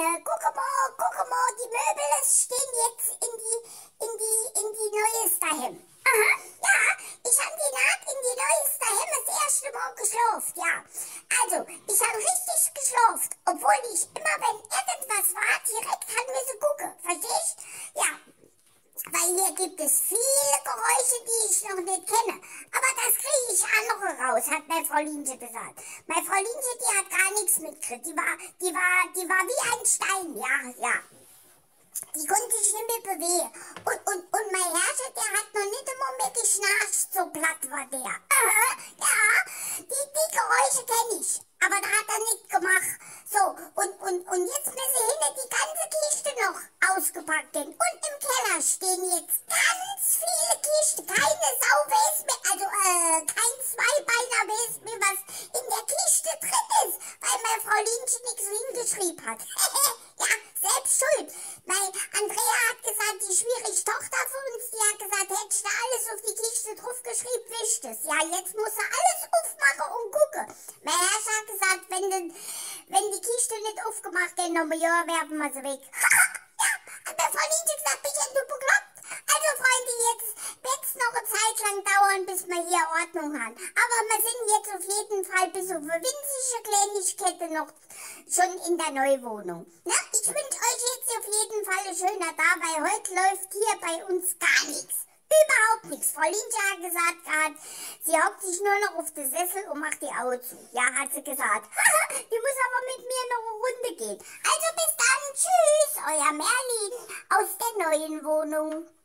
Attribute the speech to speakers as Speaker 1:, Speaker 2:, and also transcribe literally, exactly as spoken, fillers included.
Speaker 1: Frauline, guck mal, guck mal, die Möbel stehen jetzt in die, in die, in die neues daheim. Aha, ja, ich habe die Naht in die neues daheim das erste Mal geschlafen, ja. Also, ich habe richtig geschlafen, obwohl ich immer, wenn irgendwas war, direkt haben müssen gucken, verstehst? Ja, weil hier gibt es viele Geräusche, die ich noch nicht kenne. Aber das kriege ich andere raus, hat meine Frau Linche gesagt. Meine Frau Linche, die hat gar nichts mitgekriegt. Die war, die war, die war wie ein Stein, ja, ja. Die konnte sich nicht mehr bewegen. Und, und, und mein Herrscher, der hat noch nicht einmal mehr geschnarcht, so platt war der. Äh, ja, die, die Geräusche kenne ich. Aber das hat er nicht gemacht. So, und, und, und jetzt müssen hinter die ganze Kiste noch ausgepackt werden. Und im Keller stehen jetzt ganz viele Kisten. Keine Sau weiß mehr, also äh, kein Zweibeiner weiß mehr, was in der Kiste drin ist. Weil meine Frau Linche nichts hingeschrieben hat. Ja, selbst schuld. Weil Andrea hat gesagt, die schwierige Tochter von uns, die hat gesagt, hättest du alles auf die Kiste draufgeschrieben, wischt es. Ja, jetzt muss er alles aufmachen und gucken. Mein Herrscher hat gesagt, wenn, den, wenn die Kiste nicht aufgemacht wird, noch ein Jahr werfen wir sie weg. Ja, hat meine Frau Linche gesagt, bist du bekloppt? Also Freunde, jetzt wird es noch eine Zeit lang dauern, bis wir hier Ordnung haben. Aber wir sind jetzt auf jeden Fall bis auf eine winzige Kleinigkeit noch schon in der Neuwohnung. Ja, ich wünsche euch jetzt auf jeden Fall ein schöner Tag, weil heute läuft hier bei uns gar nichts. Überhaupt nichts. Frau Linche hat gesagt gerade, sie hockt sich nur noch auf den Sessel und macht die Augen zu. Ja, hat sie gesagt. Die muss aber mit mir noch eine Runde gehen. Also bis dann. Tschüss, euer Merlin aus der neuen Wohnung.